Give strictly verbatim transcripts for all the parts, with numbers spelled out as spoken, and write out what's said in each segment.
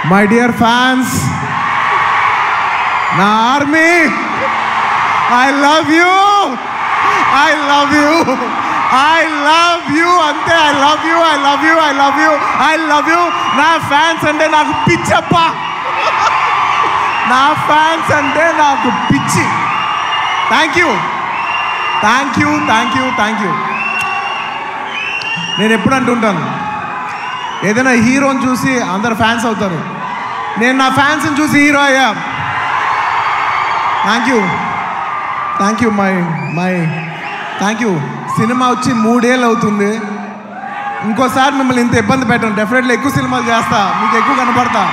My dear fans, na army, I love you. I love you. I love you. Ante, I love you. I love you. I love you. I love you. Na fans ante naaku pichappa. Na fans ante naaku pichi. Thank you. Thank you. Thank you. Thank you. నేను ఎప్పుడు అంటుంటాను, ఏదైనా హీరోని చూసి అందరు fans అవుతారు. నేను నా ఫ్యాన్స్ని చూసి హీరో అయ్యా. Thank you. Thank you my my thank you. Cinema వచ్చి మూడేళ్ళు అవుతుంది. ఇంకోసారి మిమ్మల్ని ఇంత ఇబ్బంది పెట్టను. డెఫినెట్లీ ఎక్కువ సినిమాలు చేస్తా, మీకు ఎక్కువ కనపడతా.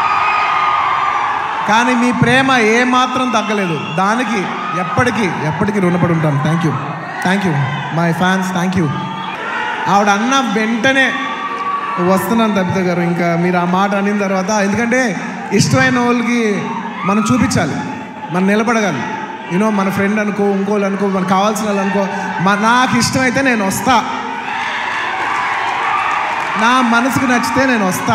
కానీ మీ ప్రేమ ఏమాత్రం తగ్గలేదు. దానికి ఎప్పటికీ ఎప్పటికీ రుణపడి ఉంటాను. Thank you. Thank you my fans. Thank you. ఆవిడ అన్న వెంటనే వస్తున్నాను తబిత గారు. ఇంకా మీరు ఆ మాట అనిన తర్వాత, ఎందుకంటే ఇష్టమైన వాళ్ళకి మనం చూపించాలి, మనం నిలబడగాలి. యూనో మన ఫ్రెండ్ అనుకో, ఇంకోళ్ళు అనుకో, మనకు కావాల్సిన వాళ్ళు అనుకో, మా నాకు ఇష్టమైతే నేను వస్తా, నా మనసుకు నచ్చితే నేను వస్తా.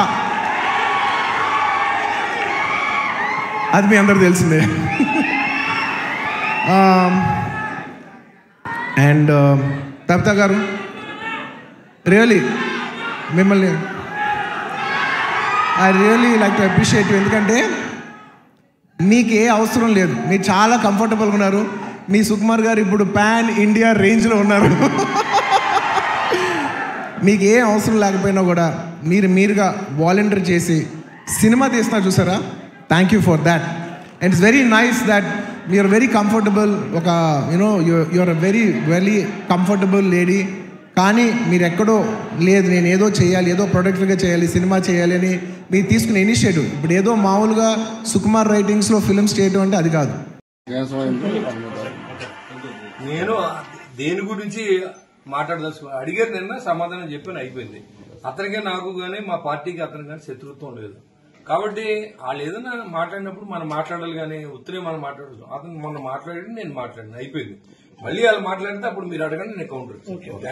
అది మీ అందరు తెలిసిందే. అండ్ తబిత గారు, రియలీ మిమ్మల్ని I really like to appreciate you. ఎందుకంటే మీకు ఏ అవసరం లేదు, మీరు చాలా కంఫర్టబుల్గా ఉన్నారు. మీ సుకుమార్ గారు ఇప్పుడు పాన్ ఇండియా రేంజ్లో ఉన్నారు. మీకు ఏ అవసరం లేకపోయినా కూడా మీరు మీరుగా వాలంటీర్ చేసి సినిమా తీస్తున్నారు చూసారా. Thank you for that. And it's very nice that you're very comfortable. ఒక you know you're a very very comfortable lady. కానీ మీరు ఎక్కడో లేదు, నేను ఏదో చేయాలి, ఏదో ప్రొడక్టివ్గా చేయాలి, సినిమా చేయాలి అని మీరు తీసుకునే ఇనిషియేటివ్. ఇప్పుడు ఏదో మామూలుగా సుకుమార్ రైటింగ్స్లో ఫిల్మ్స్ చేయడం అంటే అది కాదు. నేను దేని గురించి మాట్లాడదలుచు అడిగారు, నిన్న సమాధానం చెప్పాను, అయిపోయింది. అతనికే నాకు కానీ మా పార్టీకి అతనికి కానీ శత్రుత్వం లేదు. కాబట్టి వాళ్ళు ఏదైనా మాట్లాడినప్పుడు మనం మాట్లాడాలి, కానీ ఉత్తరే మనం మాట్లాడదు. అతను మొన్న మాట్లాడి నేను మాట్లాడిన అయిపోయింది. మళ్ళీ వాళ్ళు మాట్లాడితే అప్పుడు మీరు అడగండి, నేను కౌంటర్.